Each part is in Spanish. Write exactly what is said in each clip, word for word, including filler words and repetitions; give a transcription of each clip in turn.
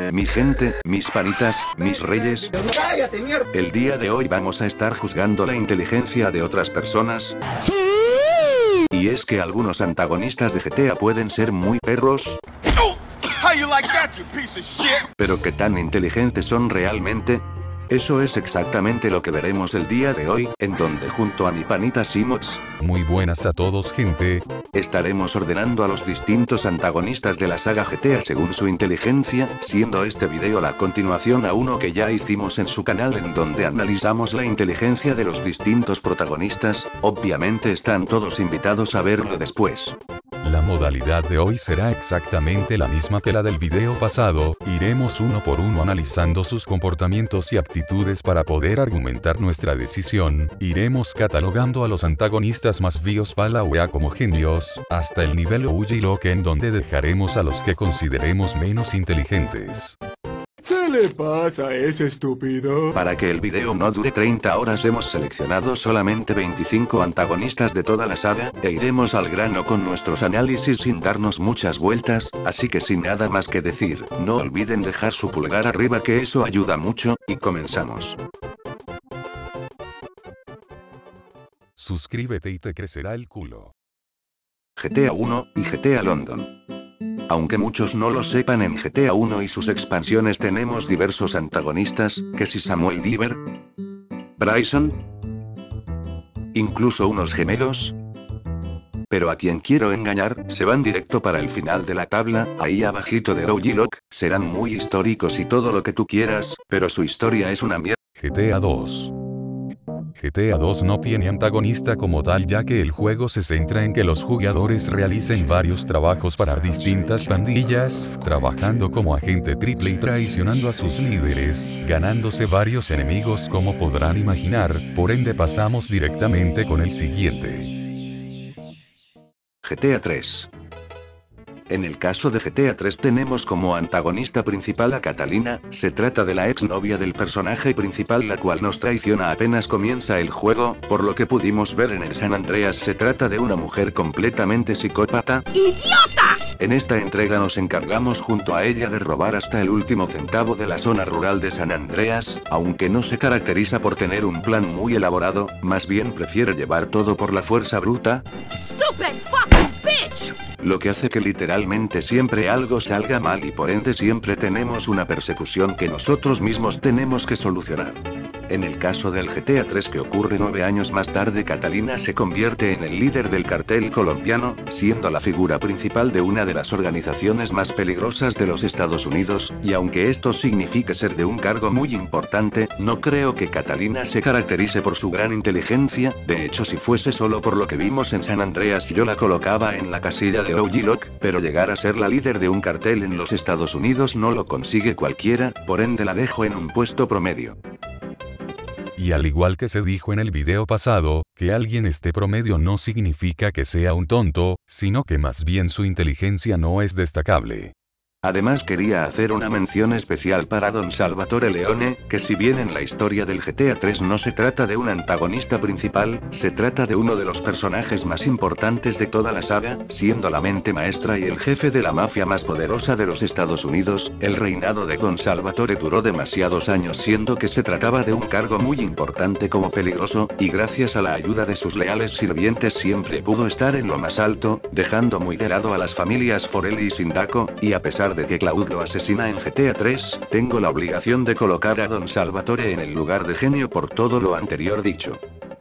Mi gente, mis panitas, mis reyes. ¡Cállate, mierda! El día de hoy vamos a estar juzgando la inteligencia de otras personas. Y es que algunos antagonistas de G T A pueden ser muy perros. How you like that, you piece of shit? Pero ¿qué tan inteligentes son realmente? Eso es exactamente lo que veremos el día de hoy, en donde junto a mi panita Simox, muy buenas a todos, gente, estaremos ordenando a los distintos antagonistas de la saga G T A según su inteligencia, siendo este video la continuación a uno que ya hicimos en su canal en donde analizamos la inteligencia de los distintos protagonistas. Obviamente están todos invitados a verlo después. La modalidad de hoy será exactamente la misma que la del video pasado, iremos uno por uno analizando sus comportamientos y actitudes para poder argumentar nuestra decisión, iremos catalogando a los antagonistas más vios para la wea como genios, hasta el nivel Ugilok en donde dejaremos a los que consideremos menos inteligentes. ¿Qué le pasa a ese estúpido? Para que el video no dure treinta horas hemos seleccionado solamente veinticinco antagonistas de toda la saga, e iremos al grano con nuestros análisis sin darnos muchas vueltas, así que sin nada más que decir, no olviden dejar su pulgar arriba que eso ayuda mucho, y comenzamos. Suscríbete y te crecerá el culo. G T A uno y G T A London. Aunque muchos no lo sepan, en G T A uno y sus expansiones tenemos diversos antagonistas, que si Samuel Diver, Bryson, incluso unos gemelos. Pero a quien quiero engañar, se van directo para el final de la tabla, ahí abajito de Ugilok, serán muy históricos y todo lo que tú quieras, pero su historia es una mierda. G T A dos. G T A dos no tiene antagonista como tal, ya que el juego se centra en que los jugadores realicen varios trabajos para distintas pandillas, trabajando como agente triple y traicionando a sus líderes, ganándose varios enemigos como podrán imaginar, por ende pasamos directamente con el siguiente. G T A tres. En el caso de G T A tres tenemos como antagonista principal a Catalina, se trata de la exnovia del personaje principal la cual nos traiciona apenas comienza el juego, por lo que pudimos ver en el San Andreas se trata de una mujer completamente psicópata. ¡Idiota! En esta entrega nos encargamos junto a ella de robar hasta el último centavo de la zona rural de San Andreas, aunque no se caracteriza por tener un plan muy elaborado, más bien prefiere llevar todo por la fuerza bruta. ¡Stupid fucking bitch! Lo que hace que literalmente siempre algo salga mal y por ende siempre tenemos una persecución que nosotros mismos tenemos que solucionar. En el caso del G T A tres que ocurre nueve años más tarde, Catalina se convierte en el líder del cartel colombiano, siendo la figura principal de una de las organizaciones más peligrosas de los Estados Unidos, y aunque esto signifique ser de un cargo muy importante, no creo que Catalina se caracterice por su gran inteligencia, de hecho si fuese solo por lo que vimos en San Andreas yo la colocaba en la casilla de Ugilok, pero llegar a ser la líder de un cartel en los Estados Unidos no lo consigue cualquiera, por ende la dejo en un puesto promedio. Y al igual que se dijo en el video pasado, que alguien esté promedio no significa que sea un tonto, sino que más bien su inteligencia no es destacable. Además quería hacer una mención especial para Don Salvatore Leone, que si bien en la historia del G T A tres no se trata de un antagonista principal, se trata de uno de los personajes más importantes de toda la saga, siendo la mente maestra y el jefe de la mafia más poderosa de los Estados Unidos. El reinado de Don Salvatore duró demasiados años siendo que se trataba de un cargo muy importante como peligroso, y gracias a la ayuda de sus leales sirvientes siempre pudo estar en lo más alto, dejando muy de lado a las familias Forelli y Sindaco, y a pesar de que Cloud lo asesina en G T A tres, tengo la obligación de colocar a Don Salvatore en el lugar de genio por todo lo anterior dicho.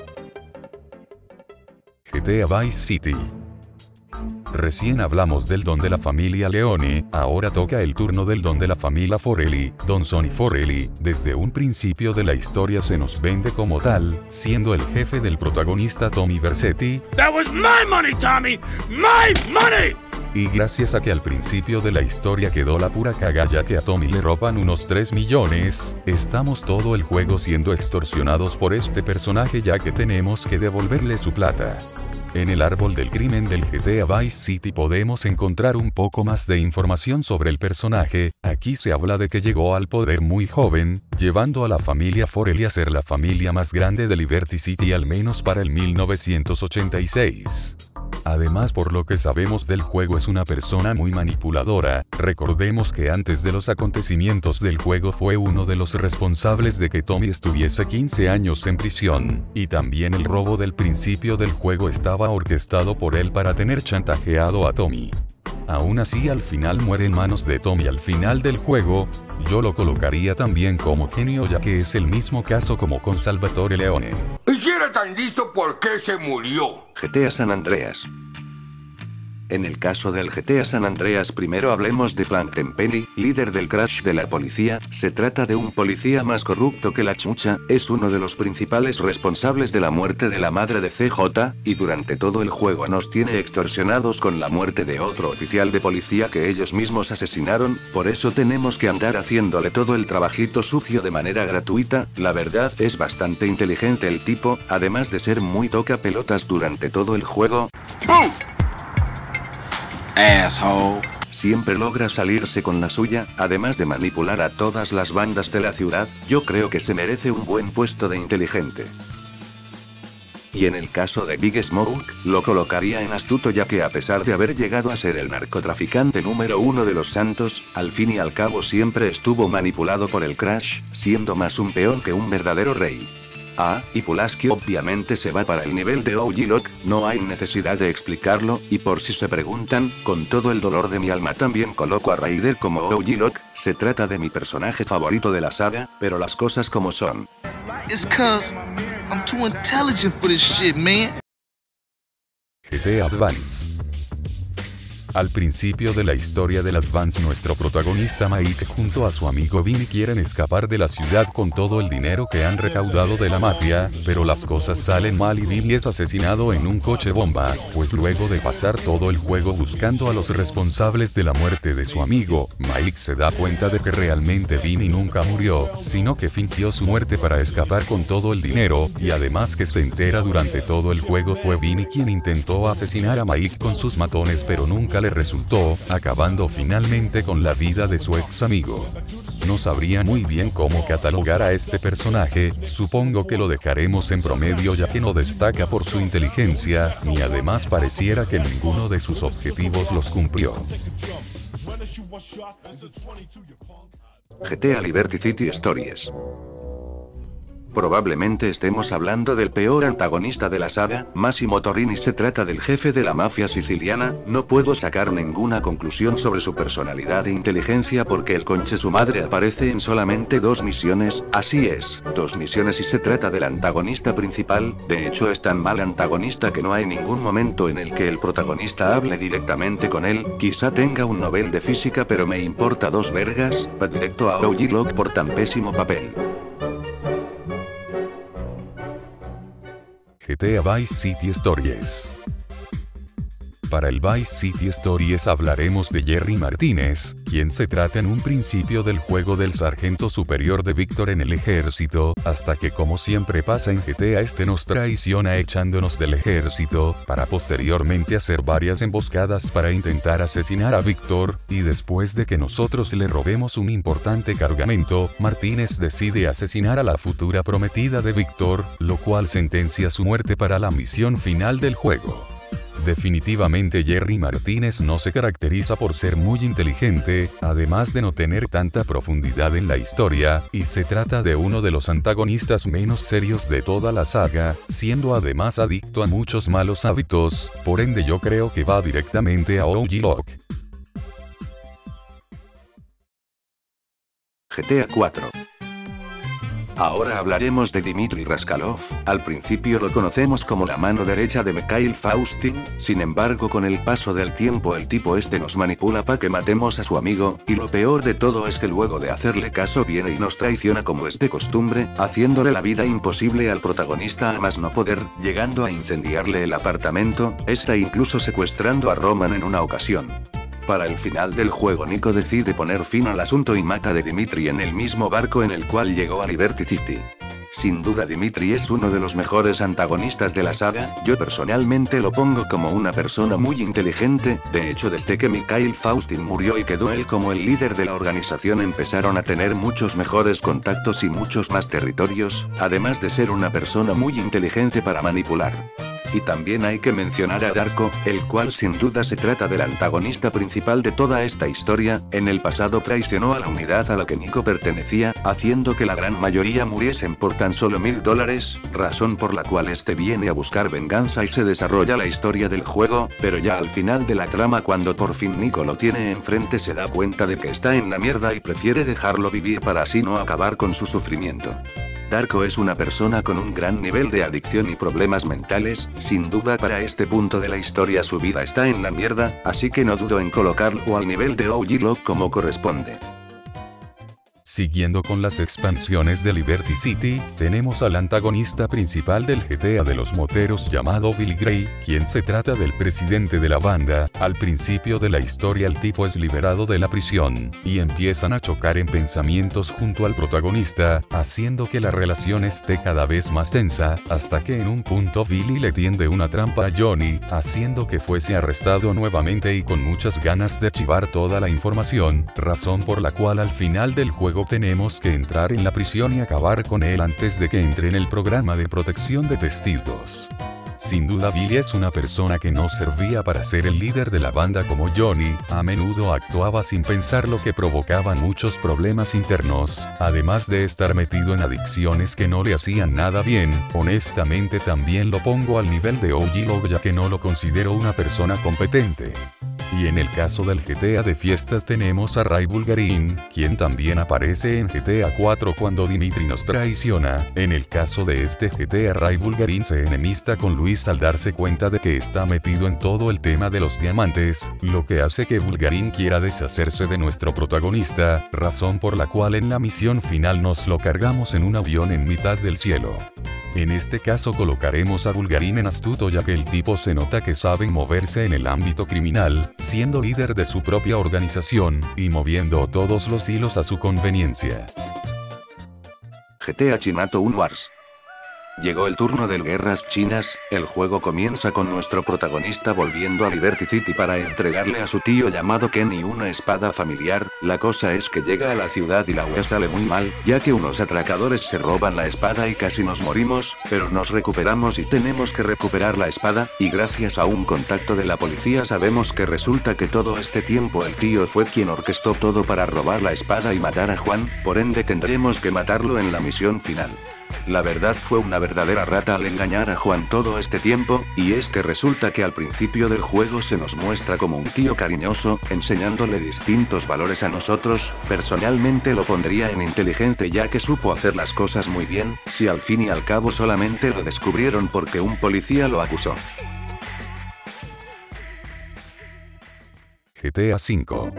G T A Vice City. Recién hablamos del don de la familia Leone, ahora toca el turno del don de la familia Forelli, Don Sonny Forelli. Desde un principio de la historia se nos vende como tal, siendo el jefe del protagonista Tommy Vercetti. That was my money, Tommy! My money! Y gracias a que al principio de la historia quedó la pura cagalla que a Tommy le roban unos tres millones, estamos todo el juego siendo extorsionados por este personaje ya que tenemos que devolverle su plata. En el árbol del crimen del G T A Vice City podemos encontrar un poco más de información sobre el personaje. Aquí se habla de que llegó al poder muy joven, llevando a la familia Forelli a ser la familia más grande de Liberty City al menos para el mil novecientos ochenta y seis. Además, por lo que sabemos del juego, es una persona muy manipuladora. Recordemos que antes de los acontecimientos del juego fue uno de los responsables de que Tommy estuviese quince años en prisión, y también el robo del principio del juego estaba orquestado por él para tener chantajeado a Tommy. Aún así, al final muere en manos de Tommy al final del juego. Yo lo colocaría también como genio, ya que es el mismo caso como con Salvatore Leone. Y si era tan listo, ¿por qué se murió? G T A San Andreas. En el caso del G T A San Andreas, primero hablemos de Frank Tenpenny, líder del Crash de la policía. Se trata de un policía más corrupto que la chucha, es uno de los principales responsables de la muerte de la madre de C J, y durante todo el juego nos tiene extorsionados con la muerte de otro oficial de policía que ellos mismos asesinaron, por eso tenemos que andar haciéndole todo el trabajito sucio de manera gratuita. La verdad es bastante inteligente el tipo, además de ser muy toca pelotas durante todo el juego. Boom! Asshole. Siempre logra salirse con la suya, además de manipular a todas las bandas de la ciudad. Yo creo que se merece un buen puesto de inteligente. Y en el caso de Big Smoke, lo colocaría en astuto, ya que a pesar de haber llegado a ser el narcotraficante número uno de los Santos, al fin y al cabo siempre estuvo manipulado por el Crash, siendo más un peón que un verdadero rey. Ah, y Pulaski obviamente se va para el nivel de O G Lock, no hay necesidad de explicarlo, y por si se preguntan, con todo el dolor de mi alma también coloco a Raider como O G Lock. Se trata de mi personaje favorito de la saga, pero las cosas como son. It's 'cause I'm too intelligent for this shit, man. G T A Advance. Al principio de la historia del Advance, nuestro protagonista Mike junto a su amigo Vinny quieren escapar de la ciudad con todo el dinero que han recaudado de la mafia, pero las cosas salen mal y Vinny es asesinado en un coche bomba, pues luego de pasar todo el juego buscando a los responsables de la muerte de su amigo, Mike se da cuenta de que realmente Vinny nunca murió, sino que fingió su muerte para escapar con todo el dinero, y además que se entera durante todo el juego fue Vinny quien intentó asesinar a Mike con sus matones, pero nunca le resultó, acabando finalmente con la vida de su ex amigo. No sabría muy bien cómo catalogar a este personaje, supongo que lo dejaremos en promedio, ya que no destaca por su inteligencia, ni además pareciera que ninguno de sus objetivos los cumplió. G T A Liberty City Stories. Probablemente estemos hablando del peor antagonista de la saga, Massimo Torrini. Se trata del jefe de la mafia siciliana. No puedo sacar ninguna conclusión sobre su personalidad e inteligencia porque el conche su madre aparece en solamente dos misiones. Así es, dos misiones, y se trata del antagonista principal. De hecho, es tan mal antagonista que no hay ningún momento en el que el protagonista hable directamente con él. Quizá tenga un Nobel de física, pero me importa dos vergas. Va directo a O G Lock por tan pésimo papel. G T A Vice City Stories. Para el Vice City Stories hablaremos de Jerry Martínez, quien se trata en un principio del juego del sargento superior de Víctor en el ejército, hasta que, como siempre pasa en G T A, este nos traiciona echándonos del ejército, para posteriormente hacer varias emboscadas para intentar asesinar a Víctor, y después de que nosotros le robemos un importante cargamento, Martínez decide asesinar a la futura prometida de Víctor, lo cual sentencia su muerte para la misión final del juego. Definitivamente Jerry Martínez no se caracteriza por ser muy inteligente, además de no tener tanta profundidad en la historia, y se trata de uno de los antagonistas menos serios de toda la saga, siendo además adicto a muchos malos hábitos, por ende yo creo que va directamente a O G Lock. G T A cuatro. Ahora hablaremos de Dmitry Raskalov. Al principio lo conocemos como la mano derecha de Mikhail Faustin, sin embargo con el paso del tiempo el tipo este nos manipula para que matemos a su amigo, y lo peor de todo es que luego de hacerle caso viene y nos traiciona como es de costumbre, haciéndole la vida imposible al protagonista a más no poder, llegando a incendiarle el apartamento, esta incluso secuestrando a Roman en una ocasión. Para el final del juego Nico decide poner fin al asunto y mata a Dmitry en el mismo barco en el cual llegó a Liberty City. Sin duda Dmitry es uno de los mejores antagonistas de la saga, yo personalmente lo pongo como una persona muy inteligente. De hecho, desde que Mikhail Faustin murió y quedó él como el líder de la organización empezaron a tener muchos mejores contactos y muchos más territorios, además de ser una persona muy inteligente para manipular. Y también hay que mencionar a Darko, el cual sin duda se trata del antagonista principal de toda esta historia. En el pasado traicionó a la unidad a la que Nico pertenecía, haciendo que la gran mayoría muriesen por tan solo mil dólares, razón por la cual este viene a buscar venganza y se desarrolla la historia del juego, pero ya al final de la trama, cuando por fin Nico lo tiene enfrente, se da cuenta de que está en la mierda y prefiere dejarlo vivir para así no acabar con su sufrimiento. Darko es una persona con un gran nivel de adicción y problemas mentales, sin duda para este punto de la historia su vida está en la mierda, así que no dudo en colocarlo al nivel de O G Log como corresponde. Siguiendo con las expansiones de Liberty City, tenemos al antagonista principal del G T A de los moteros llamado Billy Gray, quien se trata del presidente de la banda. Al principio de la historia el tipo es liberado de la prisión, y empiezan a chocar en pensamientos junto al protagonista, haciendo que la relación esté cada vez más tensa, hasta que en un punto Billy le tiende una trampa a Johnny, haciendo que fuese arrestado nuevamente y con muchas ganas de archivar toda la información, razón por la cual al final del juego tenemos que entrar en la prisión y acabar con él antes de que entre en el programa de protección de testigos. Sin duda Billy es una persona que no servía para ser el líder de la banda como Johnny, a menudo actuaba sin pensar, lo que provocaba muchos problemas internos, además de estar metido en adicciones que no le hacían nada bien. Honestamente también lo pongo al nivel de O G Log, ya que no lo considero una persona competente. Y en el caso del G T A de fiestas tenemos a Ray Bulgarin, quien también aparece en G T A cuatro cuando Dimitri nos traiciona. En el caso de este G T A, Ray Bulgarin se enemista con Luis al darse cuenta de que está metido en todo el tema de los diamantes, lo que hace que Bulgarin quiera deshacerse de nuestro protagonista, razón por la cual en la misión final nos lo cargamos en un avión en mitad del cielo. En este caso colocaremos a Bulgarin en astuto, ya que el tipo se nota que sabe moverse en el ámbito criminal, siendo líder de su propia organización, y moviendo todos los hilos a su conveniencia. G T A Chinatown Wars. Llegó el turno del Guerras Chinas. El juego comienza con nuestro protagonista volviendo a Liberty City para entregarle a su tío llamado Kenny una espada familiar. La cosa es que llega a la ciudad y la wea sale muy mal, ya que unos atracadores se roban la espada y casi nos morimos, pero nos recuperamos y tenemos que recuperar la espada, y gracias a un contacto de la policía sabemos que resulta que todo este tiempo el tío fue quien orquestó todo para robar la espada y matar a Juan, por ende tendremos que matarlo en la misión final. La verdad fue una verdadera rata al engañar a Juan todo este tiempo, y es que resulta que al principio del juego se nos muestra como un tío cariñoso, enseñándole distintos valores a nosotros. Personalmente lo pondría en inteligente, ya que supo hacer las cosas muy bien, si al fin y al cabo solamente lo descubrieron porque un policía lo acusó. G T A cinco.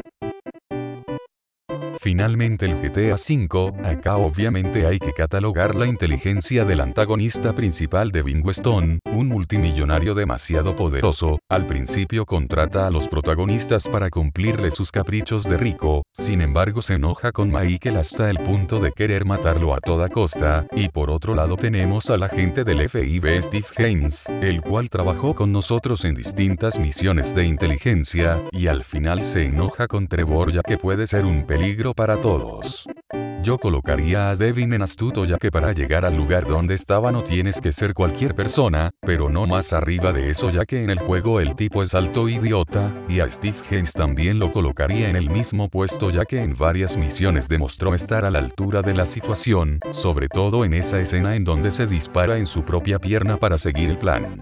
Finalmente el G T A cinco, acá obviamente hay que catalogar la inteligencia del antagonista principal de Bingo Stone, un multimillonario demasiado poderoso. Al principio contrata a los protagonistas para cumplirle sus caprichos de rico, sin embargo se enoja con Michael hasta el punto de querer matarlo a toda costa. Y por otro lado tenemos al agente del F B I Steve Haynes, el cual trabajó con nosotros en distintas misiones de inteligencia, y al final se enoja con Trevor ya que puede ser un peligro para todos. Yo colocaría a Devin en astuto, ya que para llegar al lugar donde estaba no tienes que ser cualquier persona, pero no más arriba de eso, ya que en el juego el tipo es alto idiota, y a Steve Haynes también lo colocaría en el mismo puesto, ya que en varias misiones demostró estar a la altura de la situación, sobre todo en esa escena en donde se dispara en su propia pierna para seguir el plan.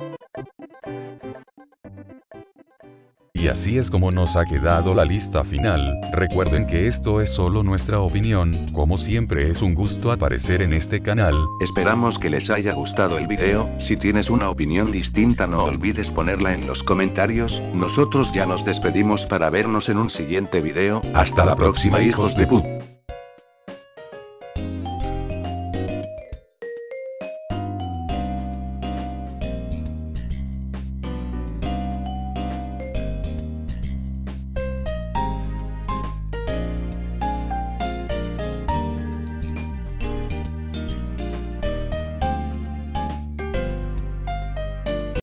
Y así es como nos ha quedado la lista final. Recuerden que esto es solo nuestra opinión, como siempre es un gusto aparecer en este canal. Esperamos que les haya gustado el video. Si tienes una opinión distinta no olvides ponerla en los comentarios. Nosotros ya nos despedimos para vernos en un siguiente video. Hasta la próxima, hijos de put.